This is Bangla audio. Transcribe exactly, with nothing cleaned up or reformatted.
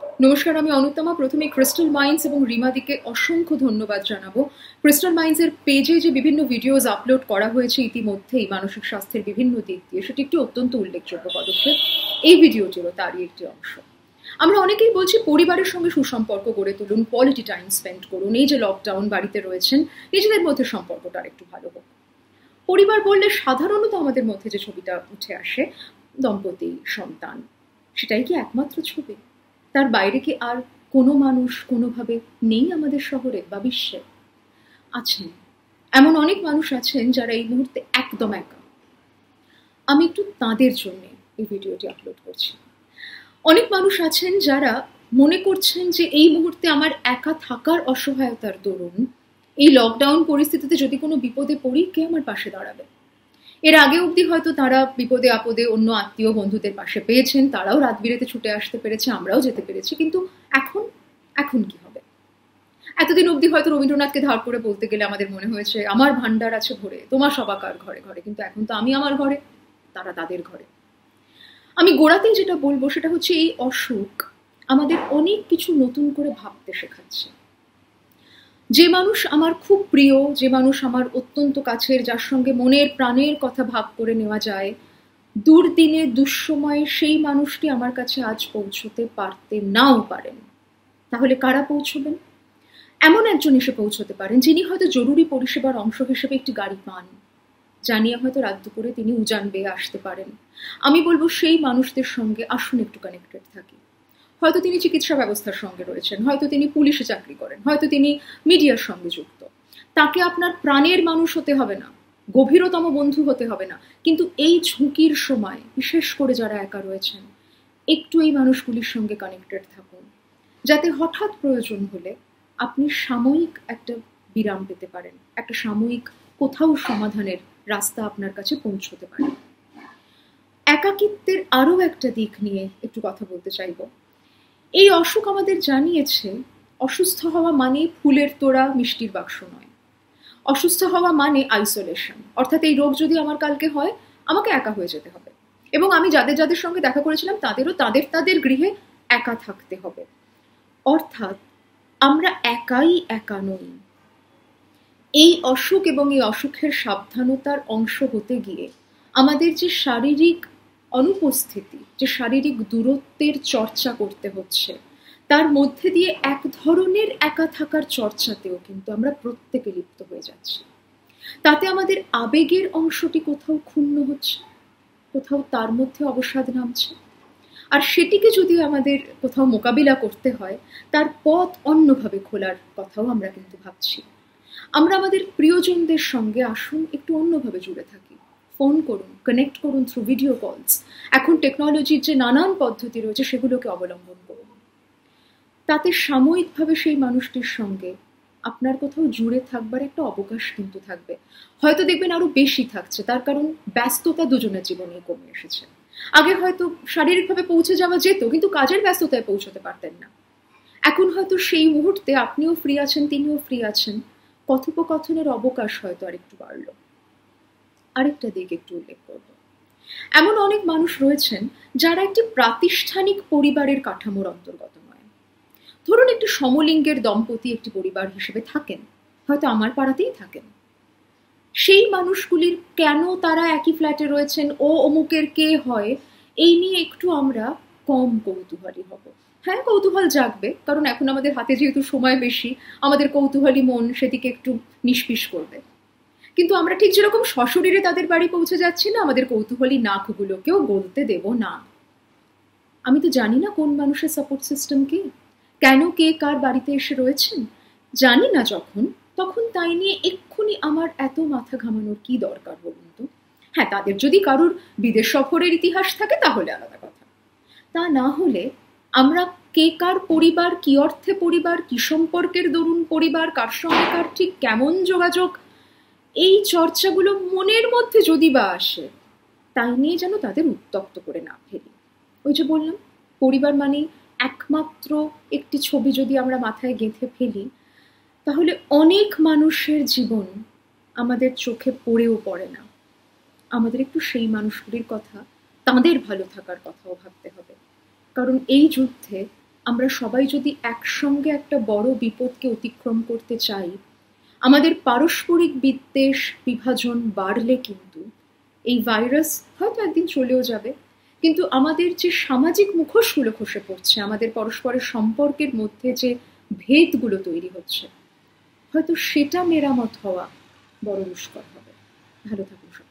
নমস্কার, আমি অনুত্তমা। প্রথমে ক্রিস্টাল মাইন্ডস এবং রিমাদিকে অসংখ্য ধন্যবাদ জানাবো। ক্রিস্টাল মাইন্ডসের পেজে যে বিভিন্ন ভিডিওস আপলোড করা হয়েছে ইতিমধ্যেই মানসিক স্বাস্থ্যের বিভিন্ন দিক দিয়ে, সেটি একটি অত্যন্ত উল্লেখযোগ্য পদক্ষেপ। এই ভিডিওটিরও তারই একটি অংশ। আমরা অনেকেই বলছি পরিবারের সঙ্গে সুসম্পর্ক গড়ে তুলুন, কোয়ালিটি টাইম স্পেন্ড করুন। এই যে লকডাউন, বাড়িতে রয়েছেন, নিজেদের মধ্যে সম্পর্কটা আর একটু ভালো হোক। পরিবার বললে সাধারণত আমাদের মধ্যে যে ছবিটা উঠে আসে, দম্পতি, সন্তান, সেটাই কি একমাত্র ছবি? তার বাইরে কি আর কোনো মানুষ কোনোভাবে নেই আমাদের শহরে বা বিশ্বে? আছেন, এমন অনেক মানুষ আছেন যারা এই মুহূর্তে একদম একা। আমি একটু তাদের জন্য এই ভিডিওটি আপলোড করছি। অনেক মানুষ আছেন যারা মনে করছেন যে এই মুহূর্তে আমার একা থাকার অসহায়তার দরুন এই লকডাউন পরিস্থিতিতে যদি কোনো বিপদে পড়ি, কে আমার পাশে দাঁড়াবে? এর আগে অবধি হয়তো তারা বিপদে আপদে অন্য আত্মীয় বন্ধুদের পাশে পেয়েছেন, তারাও রাত বিরেতে ছুটে আসতে পেরেছে, আমরাও যেতে পেরেছি। কিন্তু এখন এখন কি হবে? এতদিন অবধি হয়তো রবীন্দ্রনাথকে ধার করে বলতে গেলে আমাদের মনে হয়েছে আমার ভান্ডার আছে ভরে, তোমার সবাকার ঘরে ঘরে। কিন্তু এখন তো আমি আমার ঘরে, তারা তাদের ঘরে। আমি গোড়াতেই যেটা বলবো সেটা হচ্ছে, এই অসুখ আমাদের অনেক কিছু নতুন করে ভাবতে শেখাচ্ছে। যে মানুষ আমার খুব প্রিয়, যে মানুষ আমার অত্যন্ত কাছের, যার সঙ্গে মনের প্রাণের কথা ভাগ করে নেওয়া যায়, দুর্দিনে দুঃসময়ে সেই মানুষটি আমার কাছে আজ পৌঁছতে পারতে নাও পারেন। তাহলে কারা পৌঁছবেন? এমন একজন এসে পৌঁছতে পারেন যিনি হয়তো জরুরি পরিষেবার অংশ হিসেবে একটি গাড়ি পান, জানিয়ে হয়তো রাত দুপুরে তিনি উজান বেয়ে আসতে পারেন। আমি বলবো সেই মানুষদের সঙ্গে আসুন একটু কানেক্টেড থাকি। হয়তো তিনি চিকিৎসা ব্যবস্থার সঙ্গে রয়েছেন, হয়তো তিনি পুলিশে চাকরি করেন, হয়তো তিনি মিডিয়ার সঙ্গে যুক্ত। তাকে আপনার প্রাণের মানুষ হতে হবে না, গভীরতম বন্ধু হতে হবে না, কিন্তু এই ঝুঁকির সময় বিশেষ করে যারা একা রয়েছেন, একটু এই মানুষগুলির সঙ্গে কানেক্টেড থাকুন, যাতে হঠাৎ প্রয়োজন হলে আপনি সাময়িক একটা বিরাম পেতে পারেন, একটা সাময়িক কোথাও সমাধানের রাস্তা আপনার কাছে পৌঁছতে পারে। একাকিত্বের আরও একটা দিক নিয়ে একটু কথা বলতে চাইব। এই অসুখ আমাদের জানিয়েছে অসুস্থ হওয়া মানে ফুলের তোড়া মিষ্টির বাক্স নয়। অসুস্থ হওয়া মানে আইসোলেশন, অর্থাৎ এই রোগ যদি আমার কালকে হয়, আমাকে একা হয়ে যেতে হবে, এবং আমি যাদের যাদের সঙ্গে দেখা করেছিলাম তাদেরও তাদের তাদের গৃহে একা থাকতে হবে। অর্থাৎ আমরা একাই একা নই। এই অসুখ এবং এই অসুখের সাবধানতার অংশ হতে গিয়ে আমাদের যে শারীরিক অনুপস্থিতি, যে শারীরিক দূরত্বের চর্চা করতে হচ্ছে, তার মধ্যে দিয়ে এক ধরনের একা থাকার চর্চাতেও কিন্তু আমরা প্রত্যেকে লিপ্ত হয়ে যাচ্ছি। তাতে আমাদের আবেগের অংশটি কোথাও ক্ষুণ্ণ হচ্ছে, কোথাও তার মধ্যে অবসাদ নামছে। আর সেটিকে যদি আমাদের কোথাও মোকাবিলা করতে হয়, তার পথ অন্যভাবে খোলার কথাও আমরা কিন্তু ভাবছি। আমরা আমাদের প্রিয়জনদের সঙ্গে আসুন একটু অন্যভাবে জুড়ে থাকি। ফোন করুন, কানেক্ট করুন থ্রু ভিডিও কলস। এখন টেকনোলজির যে নানান পদ্ধতি রয়েছে সেগুলোকে অবলম্বন করুন। তাতে সাময়িকভাবে সেই মানুষটির সঙ্গে আপনার কোথাও জুড়ে থাকবার একটা অবকাশ কিন্তু থাকবে। হয়তো দেখবেন আরো বেশি থাকছে, তার কারণ ব্যস্ততা দুজনের জীবনে কমে এসেছে। আগে হয়তো শারীরিকভাবে পৌঁছে যাওয়া যেত, কিন্তু কাজের ব্যস্ততায় পৌঁছতে পারতেন না। এখন হয়তো সেই মুহূর্তে আপনিও ফ্রি আছেন, তিনিও ফ্রি আছেন, কথোপকথনের অবকাশ হয়তো আরেকটু বাড়ল। আরেকটা দিক একটু উল্লেখ করব। এমন অনেক মানুষ রয়েছেন যারা একটি প্রাতিষ্ঠানিক পরিবারের কাঠামোর অন্তর্গত নয়। ধরুন একটি সমলিঙ্গের দম্পতি একটি পরিবার হিসেবে থাকেন, হয়তো আমার পাড়াতেই থাকেন। সেই মানুষগুলির কেন তারা একই ফ্ল্যাটে রয়েছেন, ও অমুকের কে হয়, এই নিয়ে একটু আমরা কম কৌতূহলী হব। হ্যাঁ, কৌতূহল জাগবে, কারণ এখন আমাদের হাতে যেহেতু সময় বেশি, আমাদের কৌতূহলী মন সেদিকে একটু নিষ্পিস করবে। কিন্তু আমরা ঠিক যেরকম সশরীরে তাদের বাড়ি পৌঁছে যাচ্ছি না, আমাদের কৌতূহলী নাকগুলোকেও বলতে দেব না। আমি তো জানি না কোন মানুষের সাপোর্ট সিস্টেম কি, কেন কে কার বাড়িতে এসে রয়েছেন, জানি না যখন, তখন তাই নিয়ে এক্ষুনি আমার এত মাথা ঘামানোর কি দরকার বলুন তো? হ্যাঁ, তাদের যদি কারুর বিদেশ সফরের ইতিহাস থাকে তাহলে আলাদা কথা। তা না হলে আমরা কে কার পরিবার, কি অর্থে পরিবার, কি সম্পর্কের দরুন পরিবার, কার সঙ্গে কার ঠিক কেমন যোগাযোগ, এই চর্চাগুলো মনের মধ্যে যদি বা আসে, তাই নিয়ে যেন তাদের উত্তক্ত করে না ফেলি। ওই যে বললাম, পরিবার মানে একমাত্র একটি ছবি যদি আমরা মাথায় গেঁথে ফেলি, তাহলে অনেক মানুষের জীবন আমাদের চোখে পড়েও পড়ে না। আমাদের একটু সেই মানুষগুলির কথা, তাদের ভালো থাকার কথাও ভাবতে হবে। কারণ এই যুদ্ধে আমরা সবাই যদি একসঙ্গে একটা বড় বিপদকে অতিক্রম করতে চাই, আমাদের পারস্পরিক বিদ্বেষ বিভাজন বাড়লে কিন্তু এই ভাইরাস হয়তো একদিন চলেও যাবে, কিন্তু আমাদের যে সামাজিক মুখোশগুলো খসে পড়ছে, আমাদের পরস্পরের সম্পর্কের মধ্যে যে ভেদগুলো তৈরি হচ্ছে, হয়তো সেটা মেরামত হওয়া বড় দুষ্কর হবে। ভালো থাকুন।